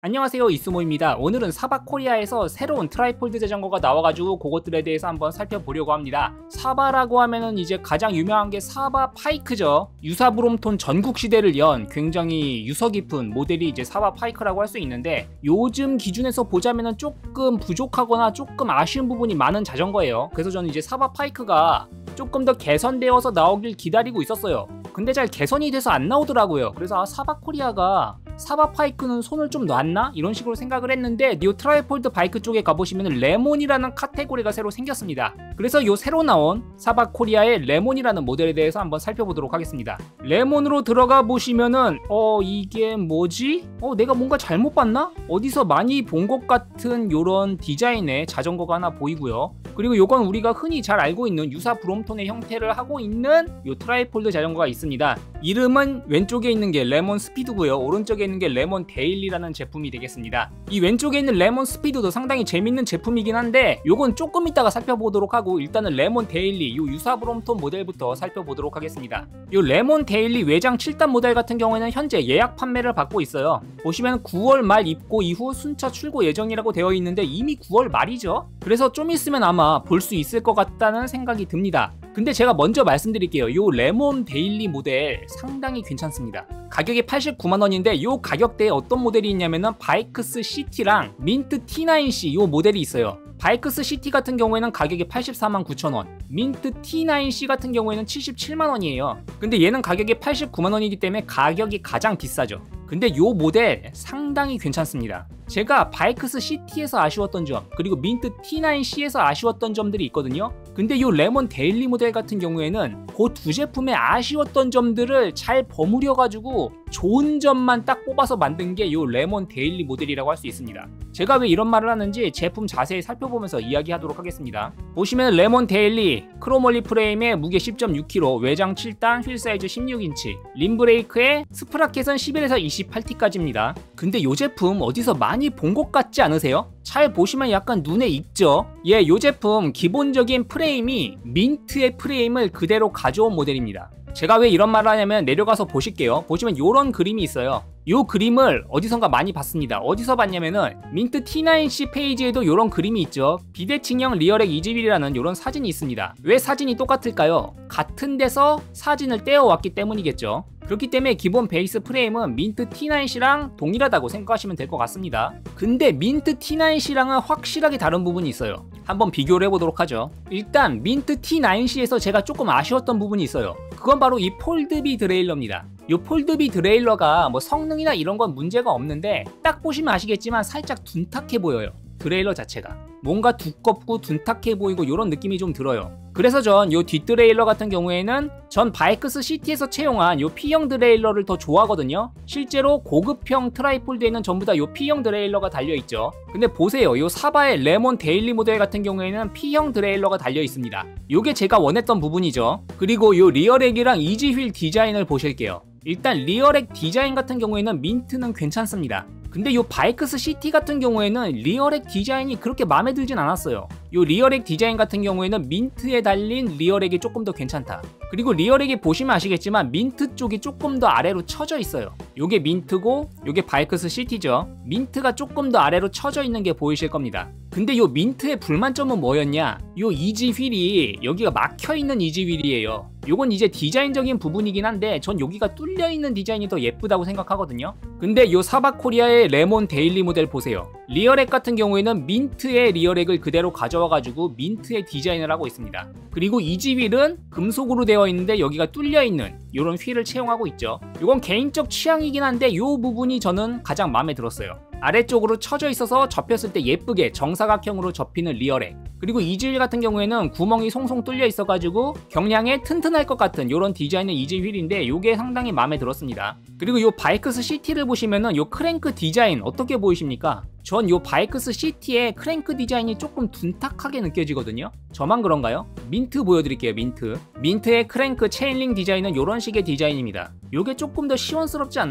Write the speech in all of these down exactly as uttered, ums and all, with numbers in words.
안녕하세요, 이스모입니다. 오늘은 사바코리아에서 새로운 트라이폴드 자전거가 나와가지고 그것들에 대해서 한번 살펴보려고 합니다. 사바라고 하면은 이제 가장 유명한 게 사바 파이크죠. 유사브롬톤 전국시대를 연 굉장히 유서 깊은 모델이 이제 사바 파이크라고 할 수 있는데, 요즘 기준에서 보자면은 조금 부족하거나 조금 아쉬운 부분이 많은 자전거예요. 그래서 저는 이제 사바 파이크가 조금 더 개선되어서 나오길 기다리고 있었어요. 근데 잘 개선이 돼서 안 나오더라고요. 그래서 아, 사바코리아가 사바 파이크는 손을 좀 놨나? 이런 식으로 생각을 했는데, 요 트라이폴드 바이크 쪽에 가보시면 레몬이라는 카테고리가 새로 생겼습니다. 그래서 요 새로 나온 사바코리아의 레몬이라는 모델에 대해서 한번 살펴보도록 하겠습니다. 레몬으로 들어가 보시면은 어 이게 뭐지? 어 내가 뭔가 잘못 봤나? 어디서 많이 본 것 같은 요런 디자인의 자전거가 하나 보이고요. 그리고 요건 우리가 흔히 잘 알고 있는 유사 브롬톤의 형태를 하고 있는 요 트라이폴드 자전거가 있습니다. 이름은 왼쪽에 있는 게 레몬 스피드고요, 오른쪽에 있는 게 레몬 데일리라는 제품이 되겠습니다. 이 왼쪽에 있는 레몬 스피드도 상당히 재밌는 제품이긴 한데, 요건 조금 이따가 살펴보도록 하고, 일단은 레몬 데일리 요 유사 브롬톤 모델부터 살펴보도록 하겠습니다. 요 레몬 데일리 외장 칠 단 모델 같은 경우에는 현재 예약 판매를 받고 있어요. 보시면 구월 말 입고 이후 순차 출고 예정이라고 되어 있는데 이미 구월 말이죠. 그래서 좀 있으면 아마 볼 수 있을 것 같다는 생각이 듭니다. 근데 제가 먼저 말씀드릴게요. 요 레몬 데일리 모델 상당히 괜찮습니다. 가격이 팔십구만 원인데 요 가격대에 어떤 모델이 있냐면은 바이크스 시티랑 민트 티 나인 씨 요 모델이 있어요. 바이크스 시티 같은 경우에는 가격이 팔십사만 구천 원, 민트 티 나인 씨 같은 경우에는 칠십칠만 원이에요. 근데 얘는 가격이 팔십구만 원이기 때문에 가격이 가장 비싸죠. 근데 요 모델 상당히 괜찮습니다. 제가 바이크스 시티에서 아쉬웠던 점, 그리고 민트 티 나인 씨에서 아쉬웠던 점들이 있거든요. 근데 요 레몬 데일리 모델 같은 경우에는 그 두 제품의 아쉬웠던 점들을 잘 버무려 가지고 좋은 점만 딱 뽑아서 만든 게 요 레몬 데일리 모델이라고 할 수 있습니다. 제가 왜 이런 말을 하는지 제품 자세히 살펴보면서 이야기하도록 하겠습니다. 보시면 레몬 데일리 크로몰리 프레임에 무게 십 점 육 킬로그램, 외장 칠 단, 휠 사이즈 십육 인치, 림 브레이크에 스프라켓은 십일에서 이십팔 티까지입니다. 근데 요 제품 어디서 많이 본 것 같지 않으세요? 잘 보시면 약간 눈에 익죠? 예, 요 제품 기본적인 프레임이 민트의 프레임을 그대로 가져온 모델입니다. 제가 왜 이런 말을 하냐면 내려가서 보실게요. 보시면 요런 그림이 있어요. 요 그림을 어디선가 많이 봤습니다. 어디서 봤냐면은 민트 티 나인 씨 페이지에도 요런 그림이 있죠. 비대칭형 리어렉 이지휠이라는 요런 사진이 있습니다. 왜 사진이 똑같을까요? 같은 데서 사진을 떼어왔기 때문이겠죠. 그렇기 때문에 기본 베이스 프레임은 민트 티 나인 씨랑 동일하다고 생각하시면 될 것 같습니다. 근데 민트 티 나인 씨랑은 확실하게 다른 부분이 있어요. 한번 비교를 해보도록 하죠. 일단 민트 티 나인 씨에서 제가 조금 아쉬웠던 부분이 있어요. 그건 바로 이 폴드비 드레일러입니다. 이 폴드비 드레일러가 뭐 성능이나 이런 건 문제가 없는데, 딱 보시면 아시겠지만 살짝 둔탁해 보여요. 드레일러 자체가 뭔가 두껍고 둔탁해 보이고 이런 느낌이 좀 들어요. 그래서 전 요 뒷드레일러 같은 경우에는 전 바이크스 시티에서 채용한 요 P형 드레일러를 더 좋아하거든요. 실제로 고급형 트라이폴드에는 전부 다 요 P형 드레일러가 달려있죠. 근데 보세요, 요 사바의 레몬 데일리 모델 같은 경우에는 P형 드레일러가 달려있습니다. 요게 제가 원했던 부분이죠. 그리고 요 리어렉이랑 이지휠 디자인을 보실게요. 일단 리어렉 디자인 같은 경우에는 민트는 괜찮습니다. 근데 요 바이크스 시티 같은 경우에는 리어렉 디자인이 그렇게 마음에 들진 않았어요. 요 리어렉 디자인 같은 경우에는 민트에 달린 리어렉이 조금 더 괜찮다. 그리고 리어렉이 보시면 아시겠지만 민트 쪽이 조금 더 아래로 쳐져 있어요. 요게 민트고 요게 바이크스 시티죠. 민트가 조금 더 아래로 쳐져 있는 게 보이실 겁니다. 근데 요 민트의 불만점은 뭐였냐? 요 이지 휠이 여기가 막혀있는 이지 휠이에요. 요건 이제 디자인적인 부분이긴 한데 전 여기가 뚫려있는 디자인이 더 예쁘다고 생각하거든요. 근데 요 사바코리아의 레몬 데일리 모델 보세요. 리어렉 같은 경우에는 민트의 리어렉을 그대로 가져와가지고 민트의 디자인을 하고 있습니다. 그리고 이지 휠은 금속으로 되어 있는데 여기가 뚫려있는 요런 휠을 채용하고 있죠. 요건 개인적 취향이긴 한데 요 부분이 저는 가장 마음에 들었어요. 아래쪽으로 쳐져 있어서 접혔을 때 예쁘게 정사각형으로 접히는 리어렉, 그리고 이지휠 같은 경우에는 구멍이 송송 뚫려 있어가지고 경량에 튼튼할 것 같은 요런 디자인의 이지휠인데 요게 상당히 마음에 들었습니다. 그리고 요 바이크스 시티를 보시면은 요 크랭크 디자인 어떻게 보이십니까? 전 요 바이크스 시티의 크랭크 디자인이 조금 둔탁하게 느껴지거든요. 저만 그런가요? 민트 보여드릴게요. 민트 민트의 크랭크 체인링 디자인은 요런 식의 디자인입니다. 요게 조금 더 시원스럽지 않나요?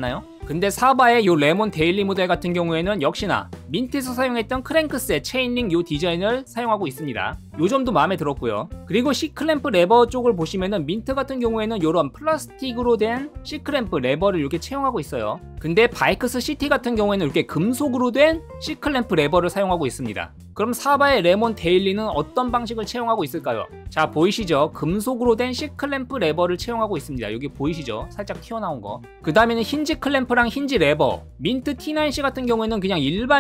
근데 사바의 요 레몬 데일리 모델 같은 경우에는 역시나 민트에서 사용했던 크랭크셋 체인링 요 디자인을 사용하고 있습니다. 요 점도 마음에 들었고요. 그리고 C클램프 레버 쪽을 보시면은 민트 같은 경우에는 요런 플라스틱으로 된 C클램프 레버를 이렇게 채용하고 있어요. 근데 바이크스 시티 같은 경우에는 이렇게 금속으로 된 C클램프 레버를 사용하고 있습니다. 그럼 사바의 레몬 데일리는 어떤 방식을 채용하고 있을까요? 자, 보이시죠? 금속으로 된 C클램프 레버를 채용하고 있습니다. 여기 보이시죠? 살짝 튀어나온 거. 그 다음에는 힌지 클램프랑 힌지 레버. 민트 티 나인 씨 같은 경우에는 그냥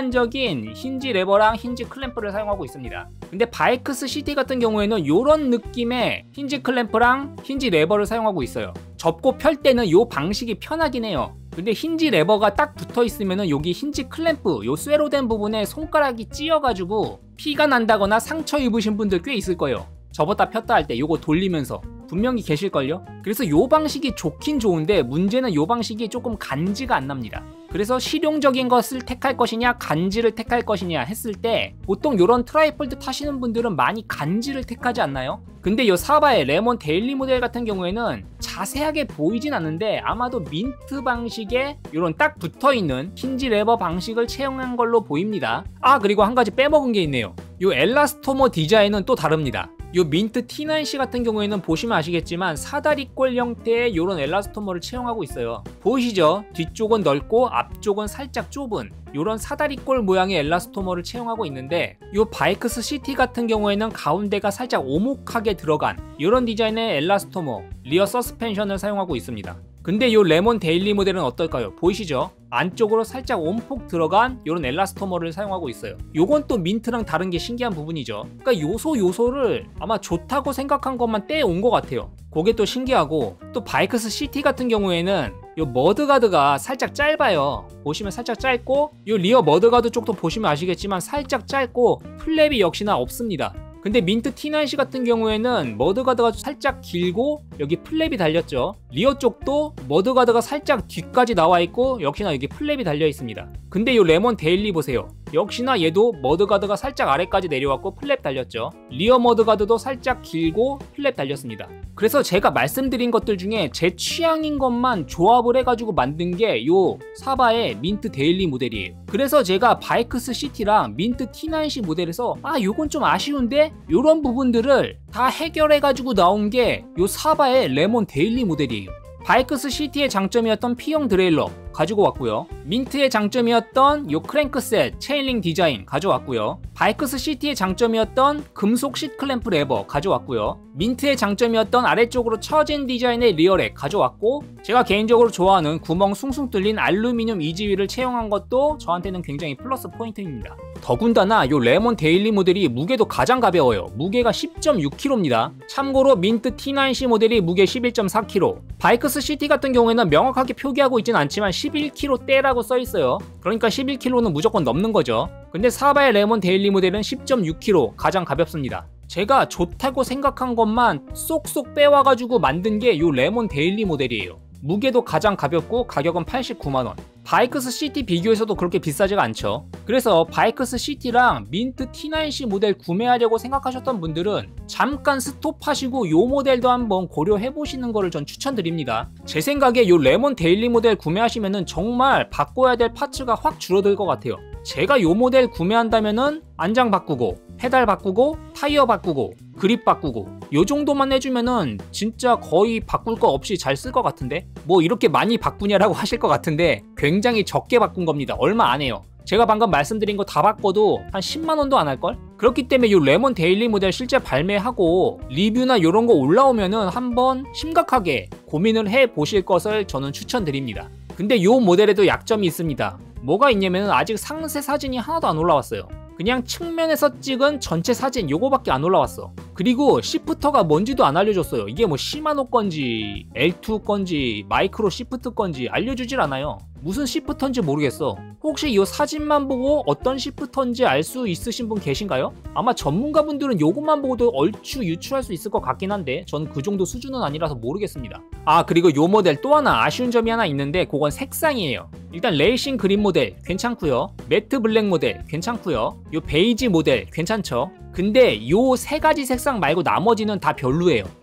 일반적인 힌지 레버랑 힌지 클램프를 사용하고 있습니다. 근데 바이크스 시티 같은 경우에는 요런 느낌의 힌지 클램프랑 힌지 레버를 사용하고 있어요. 접고 펼 때는 요 방식이 편하긴 해요. 근데 힌지 레버가 딱 붙어 있으면은 여기 힌지 클램프 요 쇠로 된 부분에 손가락이 찧어가지고 피가 난다거나 상처 입으신 분들 꽤 있을 거예요. 접었다 폈다 할 때 요거 돌리면서 분명히 계실걸요? 그래서 요 방식이 좋긴 좋은데 문제는 요 방식이 조금 간지가 안 납니다. 그래서 실용적인 것을 택할 것이냐 간지를 택할 것이냐 했을 때 보통 요런 트라이폴드 타시는 분들은 많이 간지를 택하지 않나요? 근데 요 사바의 레몬 데일리 모델 같은 경우에는 자세하게 보이진 않는데 아마도 민트 방식의 요런 딱 붙어있는 힌지 레버 방식을 채용한 걸로 보입니다. 아, 그리고 한 가지 빼먹은 게 있네요. 요 엘라스토머 디자인은 또 다릅니다. 요 민트 티 나인 씨 같은 경우에는 보시면 아시겠지만 사다리꼴 형태의 요런 엘라스토머를 채용하고 있어요. 보이시죠? 뒤쪽은 넓고 앞쪽은 살짝 좁은 요런 사다리꼴 모양의 엘라스토머를 채용하고 있는데 요 바이크스 시티 같은 경우에는 가운데가 살짝 오목하게 들어간 요런 디자인의 엘라스토머 리어 서스펜션을 사용하고 있습니다. 근데 요 레몬 데일리 모델은 어떨까요? 보이시죠? 안쪽으로 살짝 온폭 들어간 요런 엘라스토머를 사용하고 있어요. 요건 또 민트랑 다른 게 신기한 부분이죠. 그러니까 요소 요소를 아마 좋다고 생각한 것만 떼온 것 같아요. 그게 또 신기하고, 또 바이크스 시티 같은 경우에는 요 머드가드가 살짝 짧아요. 보시면 살짝 짧고, 요 리어 머드가드 쪽도 보시면 아시겠지만 살짝 짧고 플랩이 역시나 없습니다. 근데 민트 티 나인 씨 같은 경우에는 머드가드가 살짝 길고 여기 플랩이 달렸죠. 리어 쪽도 머드가드가 살짝 뒤까지 나와 있고 역시나 여기 플랩이 달려 있습니다. 근데 이 레몬 데일리 보세요. 역시나 얘도 머드가드가 살짝 아래까지 내려왔고 플랩 달렸죠. 리어 머드가드도 살짝 길고 플랩 달렸습니다. 그래서 제가 말씀드린 것들 중에 제 취향인 것만 조합을 해가지고 만든 게 요 사바의 민트 데일리 모델이에요. 그래서 제가 바이크스 시티랑 민트 티 나인 씨 모델에서 아 요건 좀 아쉬운데 요런 부분들을 다 해결해가지고 나온 게 요 사바의 레몬 데일리 모델이에요. 바이크스 시티의 장점이었던 P형 드레일러 가지고 왔고요. 민트의 장점이었던 요 크랭크셋 체인링 디자인 가져왔고요. 바이크스 시티의 장점이었던 금속 C클램프 레버 가져왔고요. 민트의 장점이었던 아래쪽으로 처진 디자인의 리어렉 가져왔고, 제가 개인적으로 좋아하는 구멍 숭숭 뚫린 알루미늄 이지위를 채용한 것도 저한테는 굉장히 플러스 포인트입니다. 더군다나 요 레몬 데일리 모델이 무게도 가장 가벼워요. 무게가 십 점 육 킬로그램입니다. 참고로 민트 티 나인 씨 모델이 무게 십일 점 사 킬로그램, 바이크스 시티 같은 경우에는 명확하게 표기하고 있진 않지만 십일 킬로그램대라고 써있어요. 그러니까 십일 킬로그램는 무조건 넘는 거죠. 근데 사바의 레몬 데일리 모델은 십 점 육 킬로그램, 가장 가볍습니다. 제가 좋다고 생각한 것만 쏙쏙 빼와가지고 만든 게 요 레몬 데일리 모델이에요. 무게도 가장 가볍고 가격은 팔십구만 원. 바이크스 시티 비교해서도 그렇게 비싸지가 않죠. 그래서 바이크스 시티랑 민트 티 나인 씨 모델 구매하려고 생각하셨던 분들은 잠깐 스톱하시고 요 모델도 한번 고려해보시는 거를 전 추천드립니다. 제 생각에 요 레몬 데일리 모델 구매하시면은 정말 바꿔야 될 파츠가 확 줄어들 것 같아요. 제가 요 모델 구매한다면은 안장 바꾸고 페달 바꾸고 타이어 바꾸고 그립 바꾸고 요 정도만 해주면은 진짜 거의 바꿀 거 없이 잘 쓸 것 같은데, 뭐 이렇게 많이 바꾸냐라고 하실 것 같은데 굉장히 적게 바꾼 겁니다. 얼마 안 해요. 제가 방금 말씀드린 거 다 바꿔도 한 십만 원도 안 할걸? 그렇기 때문에 이 레몬 데일리 모델 실제 발매하고 리뷰나 이런 거 올라오면은 한번 심각하게 고민을 해보실 것을 저는 추천드립니다. 근데 이 모델에도 약점이 있습니다. 뭐가 있냐면 아직 상세 사진이 하나도 안 올라왔어요. 그냥 측면에서 찍은 전체 사진 요거밖에 안 올라왔어. 그리고 시프터가 뭔지도 안 알려줬어요. 이게 뭐 시마노 건지 엘 투 건지 마이크로 시프트 건지 알려주질 않아요. 무슨 시프터인지 모르겠어. 혹시 이 사진만 보고 어떤 시프터인지 알 수 있으신 분 계신가요? 아마 전문가분들은 요것만 보고도 얼추 유추할 수 있을 것 같긴 한데 저는 그 정도 수준은 아니라서 모르겠습니다. 아, 그리고 요 모델 또 하나 아쉬운 점이 하나 있는데 그건 색상이에요. 일단 레이싱 그린 모델 괜찮고요. 매트 블랙 모델 괜찮고요. 요 베이지 모델 괜찮죠. 근데 요 세 가지 색상 말고 나머지는 다 별로예요.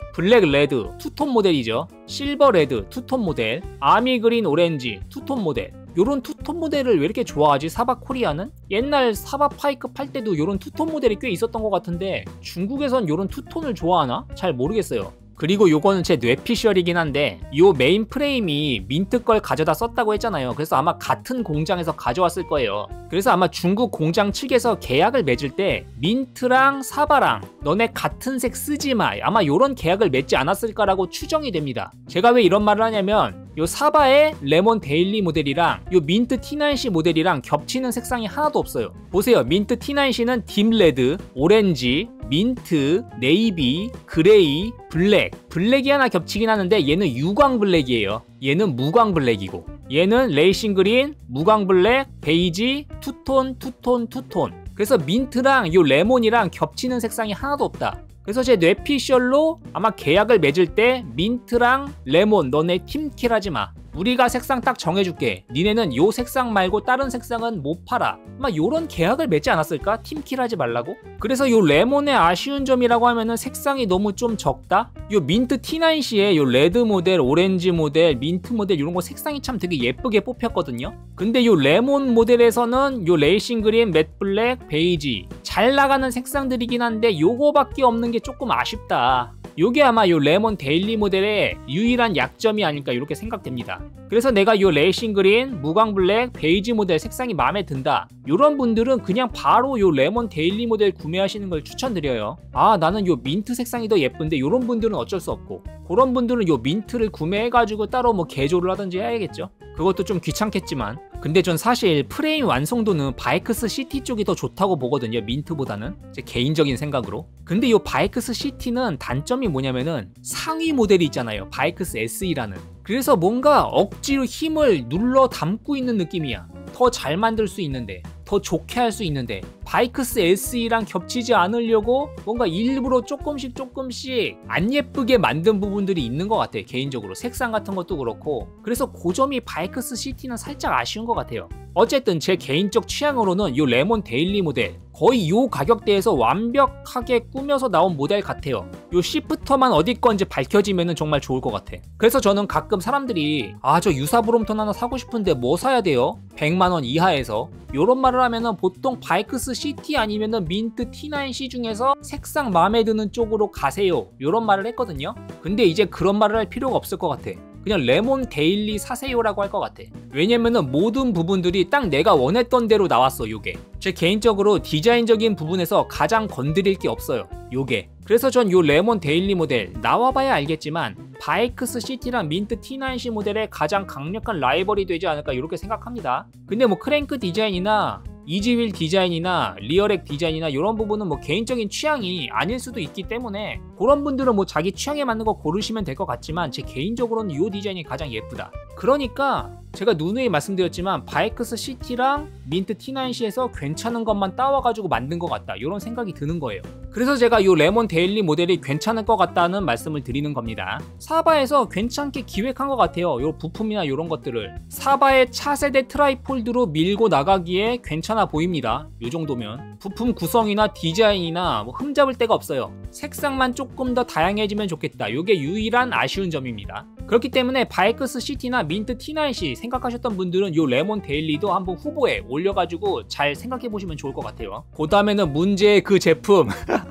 블랙 레드 투톤 모델이죠. 실버 레드 투톤 모델, 아미 그린 오렌지 투톤 모델. 요런 투톤 모델을 왜 이렇게 좋아하지 사바 코리아는? 옛날 사바 파이크 팔 때도 요런 투톤 모델이 꽤 있었던 것 같은데 중국에선 요런 투톤을 좋아하나? 잘 모르겠어요. 그리고 요거는 제 뇌피셜이긴 한데 요 메인 프레임이 민트 걸 가져다 썼다고 했잖아요. 그래서 아마 같은 공장에서 가져왔을 거예요. 그래서 아마 중국 공장 측에서 계약을 맺을 때 민트랑 사바랑 너네 같은 색 쓰지마, 아마 요런 계약을 맺지 않았을까라고 추정이 됩니다. 제가 왜 이런 말을 하냐면 요 사바의 레몬 데일리 모델이랑 요 민트 티 나인 씨 모델이랑 겹치는 색상이 하나도 없어요. 보세요. 민트 티 나인 씨는 딥 레드, 오렌지, 민트, 네이비, 그레이, 블랙. 블랙이 하나 겹치긴 하는데 얘는 유광 블랙이에요. 얘는 무광 블랙이고 얘는 레이싱 그린, 무광 블랙, 베이지, 투톤, 투톤, 투톤. 그래서 민트랑 요 레몬이랑 겹치는 색상이 하나도 없다. 그래서 제 뇌피셜로 아마 계약을 맺을 때 민트랑 레몬 너네 팀킬하지 마. 우리가 색상 딱 정해줄게. 니네는 요 색상 말고 다른 색상은 못 팔아. 아마 요런 계약을 맺지 않았을까? 팀킬하지 말라고? 그래서 요 레몬의 아쉬운 점이라고 하면은 색상이 너무 좀 적다? 요 민트 티 나인 씨의 요 레드 모델, 오렌지 모델, 민트 모델 이런 거 색상이 참 되게 예쁘게 뽑혔거든요? 근데 요 레몬 모델에서는 요 레이싱 그린, 맷 블랙, 베이지 잘 나가는 색상들이긴 한데 요거밖에 없는 게 조금 아쉽다. 요게 아마 요 레몬 데일리 모델의 유일한 약점이 아닐까 이렇게 생각됩니다. 그래서 내가 요 레이싱 그린, 무광 블랙, 베이지 모델 색상이 마음에 든다. 요런 분들은 그냥 바로 요 레몬 데일리 모델 구매하시는 걸 추천드려요. 아 나는 요 민트 색상이 더 예쁜데 요런 분들은 어쩔 수 없고 그런 분들은 요 민트를 구매해가지고 따로 뭐 개조를 하든지 해야겠죠. 그것도 좀 귀찮겠지만 근데 전 사실 프레임 완성도는 바이크스 시티 쪽이 더 좋다고 보거든요. 민트보다는 제 개인적인 생각으로. 근데 요 바이크스 시티는 단점이 뭐냐면은 상위 모델이 있잖아요. 바이크스 에스이라는. 그래서 뭔가 억지로 힘을 눌러 담고 있는 느낌이야. 더 잘 만들 수 있는데 더 좋게 할 수 있는데 바이크스 에스이랑 겹치지 않으려고 뭔가 일부러 조금씩 조금씩 안 예쁘게 만든 부분들이 있는 것 같아요. 개인적으로 색상 같은 것도 그렇고. 그래서 그 점이 바이크스 시티는 살짝 아쉬운 것 같아요. 어쨌든 제 개인적 취향으로는 이 레몬 데일리 모델 거의 이 가격대에서 완벽하게 꾸며서 나온 모델 같아요. 이 시프터만 어디 건지 밝혀지면 정말 좋을 것 같아. 그래서 저는 가끔 사람들이 아 저 유사 브롬톤 하나 사고 싶은데 뭐 사야 돼요? 백만 원 이하에서 요런 말을 하면은 보통 바이크스 시티 아니면은 민트 티 나인 씨 중에서 색상 마음에 드는 쪽으로 가세요. 요런 말을 했거든요. 근데 이제 그런 말을 할 필요가 없을 것 같아. 그냥 레몬 데일리 사세요라고 할 것 같아. 왜냐면은 모든 부분들이 딱 내가 원했던 대로 나왔어. 요게 제 개인적으로 디자인적인 부분에서 가장 건드릴 게 없어요. 요게 그래서 전 요 레몬 데일리 모델 나와봐야 알겠지만 바이크스 시티랑 민트 티 나인 씨 모델의 가장 강력한 라이벌이 되지 않을까 이렇게 생각합니다. 근데 뭐 크랭크 디자인이나 이지휠 디자인이나 리어렉 디자인이나 이런 부분은 뭐 개인적인 취향이 아닐 수도 있기 때문에 그런 분들은 뭐 자기 취향에 맞는 거 고르시면 될 것 같지만 제 개인적으로는 이 디자인이 가장 예쁘다. 그러니까 제가 누누이 말씀드렸지만 바이크스 시티랑 민트 티 나인 씨에서 괜찮은 것만 따와가지고 만든 것 같다 이런 생각이 드는 거예요. 그래서 제가 이 레몬 데일리 모델이 괜찮을 것 같다는 말씀을 드리는 겁니다. 사바에서 괜찮게 기획한 것 같아요. 요 부품이나 이런 것들을 사바의 차세대 트라이폴드로 밀고 나가기에 괜찮아 보입니다. 요 정도면 부품 구성이나 디자인이나 뭐 흠잡을 데가 없어요. 색상만 조금 더 다양해지면 좋겠다. 요게 유일한 아쉬운 점입니다. 그렇기 때문에 바이크스 시티나 민트 티 나인 씨 생각하셨던 분들은 요 레몬 데일리도 한번 후보에 올려가지고 잘 생각해보시면 좋을 것 같아요. 그 다음에는 문제의 그 제품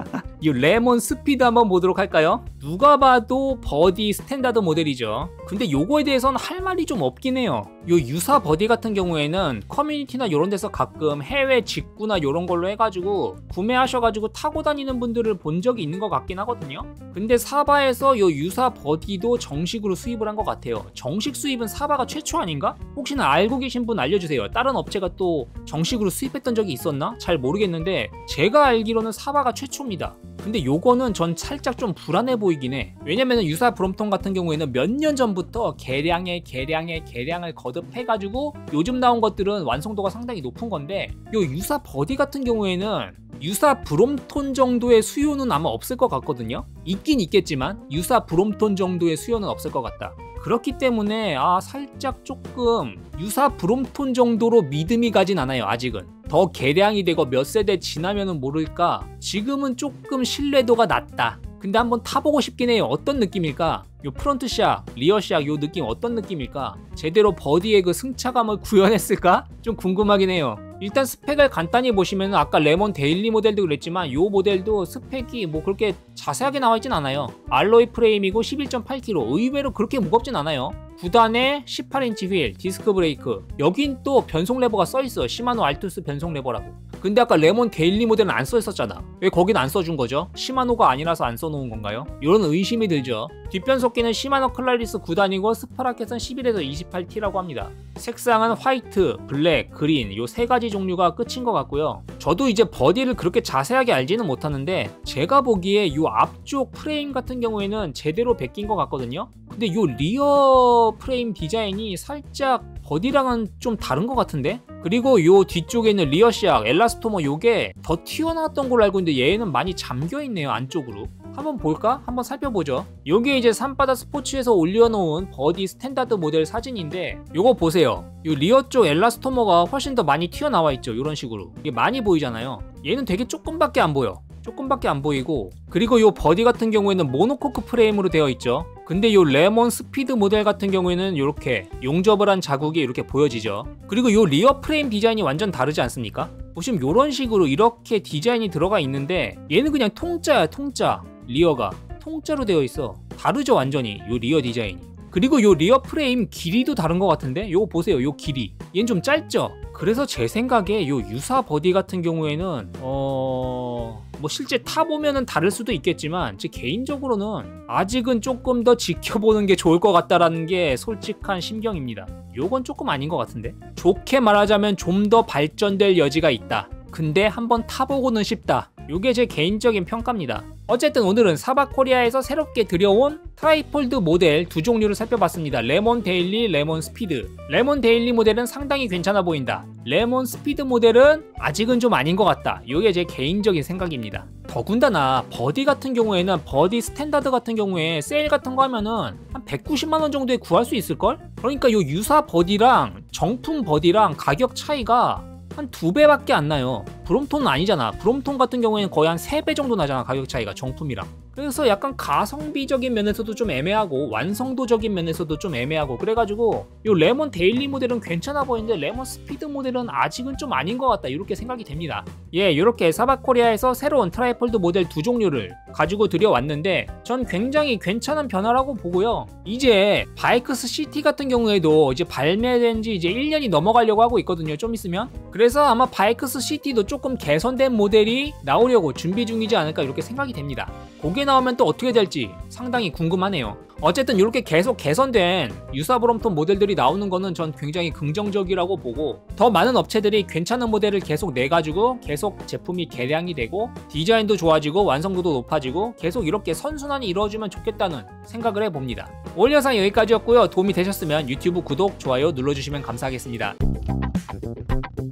이 레몬 스피드 한번 보도록 할까요? 누가 봐도 버디 스탠다드 모델이죠. 근데 요거에 대해서는 할 말이 좀 없긴 해요. 요 유사 버디 같은 경우에는 커뮤니티나 이런 데서 가끔 해외 직구나 요런 걸로 해가지고 구매하셔가지고 타고 다니는 분들을 본 적이 있는 것 같긴 하거든요. 근데 사바에서 요 유사 버디도 정식으로 수입을 한 것 같아요. 정식 수입은 사바가 최초 아닌가? 혹시나 알고 계신 분 알려주세요. 다른 업체가 또 정식으로 수입했던 적이 있었나? 잘 모르겠는데 제가 알기로는 사바가 최초입니다. 근데 요거는 전 살짝 좀 불안해 보이긴 해. 왜냐면은 유사 브롬톤 같은 경우에는 몇 년 전부터 개량에 개량에 개량을 거듭해가지고 요즘 나온 것들은 완성도가 상당히 높은 건데 요 유사 버디 같은 경우에는 유사 브롬톤 정도의 수요는 아마 없을 것 같거든요. 있긴 있겠지만 유사 브롬톤 정도의 수요는 없을 것 같다. 그렇기 때문에 아 살짝 조금 유사 브롬톤 정도로 믿음이 가진 않아요. 아직은 더 개량이 되고 몇 세대 지나면은 모를까 지금은 조금 신뢰도가 낮다 근데 한번 타보고 싶긴 해요. 어떤 느낌일까? 요 프론트샥, 리어샥 요 느낌 어떤 느낌일까? 제대로 버디의 그 승차감을 구현했을까? 좀 궁금하긴 해요. 일단 스펙을 간단히 보시면 아까 레몬 데일리 모델도 그랬지만 요 모델도 스펙이 뭐 그렇게 자세하게 나와있진 않아요. 알로이 프레임이고 십일 점 팔 킬로그램, 의외로 그렇게 무겁진 않아요. 구단에 십팔 인치 휠, 디스크 브레이크, 여긴 또 변속 레버가 써있어. 시마노 알투스 변속 레버라고. 근데 아까 레몬 데일리 모델은 안 써있었잖아. 왜 거긴 안 써준 거죠? 시마노가 아니라서 안 써놓은 건가요? 이런 의심이 들죠. 뒷변속기는 시마노 클라리스 구단이고 스파라켓은 십일에서 이십팔 티라고 합니다. 색상은 화이트, 블랙, 그린 요 세 가지 종류가 끝인 것 같고요. 저도 이제 버디를 그렇게 자세하게 알지는 못하는데 제가 보기에 요 앞쪽 프레임 같은 경우에는 제대로 베낀 것 같거든요. 근데 요 리어 프레임 디자인이 살짝 버디랑은 좀 다른 것 같은데? 그리고 요 뒤쪽에 있는 리어샥, 엘라스토머 요게 더 튀어나왔던 걸로 알고 있는데 얘는 많이 잠겨있네요, 안쪽으로. 한번 볼까? 한번 살펴보죠. 요게 이제 산바다 스포츠에서 올려놓은 버디 스탠다드 모델 사진인데 요거 보세요. 요 리어 쪽 엘라스토머가 훨씬 더 많이 튀어나와 있죠. 요런 식으로. 이게 많이 보이잖아요. 얘는 되게 조금밖에 안 보여. 조금밖에 안 보이고, 그리고 요 버디 같은 경우에는 모노코크 프레임으로 되어 있죠. 근데 요 레몬 스피드 모델 같은 경우에는 이렇게 용접을 한 자국이 이렇게 보여지죠. 그리고 요 리어 프레임 디자인이 완전 다르지 않습니까? 보시면 요런 식으로 이렇게 디자인이 들어가 있는데 얘는 그냥 통짜야, 통짜. 리어가 통짜로 되어 있어. 다르죠, 완전히 요 리어 디자인이. 그리고 요 리어 프레임 길이도 다른 것 같은데? 요거 보세요, 요 길이. 얘는 좀 짧죠? 그래서 제 생각에 요 유사 버디 같은 경우에는 어... 뭐 실제 타보면은 다를 수도 있겠지만 제 개인적으로는 아직은 조금 더 지켜보는 게 좋을 것 같다라는 게 솔직한 심경입니다. 요건 조금 아닌 것 같은데? 좋게 말하자면 좀 더 발전될 여지가 있다. 근데 한번 타보고는 싶다. 요게 제 개인적인 평가입니다. 어쨌든 오늘은 사바코리아에서 새롭게 들여온 트라이폴드 모델 두 종류를 살펴봤습니다. 레몬 데일리, 레몬 스피드. 레몬 데일리 모델은 상당히 괜찮아 보인다. 레몬 스피드 모델은 아직은 좀 아닌 것 같다. 요게 제 개인적인 생각입니다. 더군다나 버디 같은 경우에는 버디 스탠다드 같은 경우에 세일 같은 거 하면은 한 백구십만 원 정도에 구할 수 있을걸? 그러니까 요 유사 버디랑 정품 버디랑 가격 차이가 한 두 배밖에 안 나요. 브롬톤은 아니잖아. 브롬톤 같은 경우에는 거의 한 세 배 정도 나잖아, 가격 차이가, 정품이랑. 그래서 약간 가성비적인 면에서도 좀 애매하고 완성도적인 면에서도 좀 애매하고, 그래가지고 요 레몬 데일리 모델은 괜찮아 보이는데 레몬 스피드 모델은 아직은 좀 아닌 것 같다, 이렇게 생각이 됩니다. 예, 이렇게 사바코리아에서 새로운 트라이폴드 모델 두 종류를 가지고 들여왔는데 전 굉장히 괜찮은 변화라고 보고요. 이제 바이크스 시티 같은 경우에도 이제 발매된 지 이제 일 년이 넘어가려고 하고 있거든요, 좀 있으면. 그래서 아마 바이크스 시티도 조금 개선된 모델이 나오려고 준비 중이지 않을까, 이렇게 생각이 됩니다. 그게 나오면 또 어떻게 될지 상당히 궁금하네요. 어쨌든 이렇게 계속 개선된 유사 브롬톤 모델들이 나오는 거는 전 굉장히 긍정적이라고 보고, 더 많은 업체들이 괜찮은 모델을 계속 내가지고 계속 제품이 개량이 되고 디자인도 좋아지고 완성도도 높아지고 계속 이렇게 선순환이 이루어지면 좋겠다는 생각을 해봅니다. 오늘 영상 여기까지였고요. 도움이 되셨으면 유튜브 구독, 좋아요 눌러주시면 감사하겠습니다.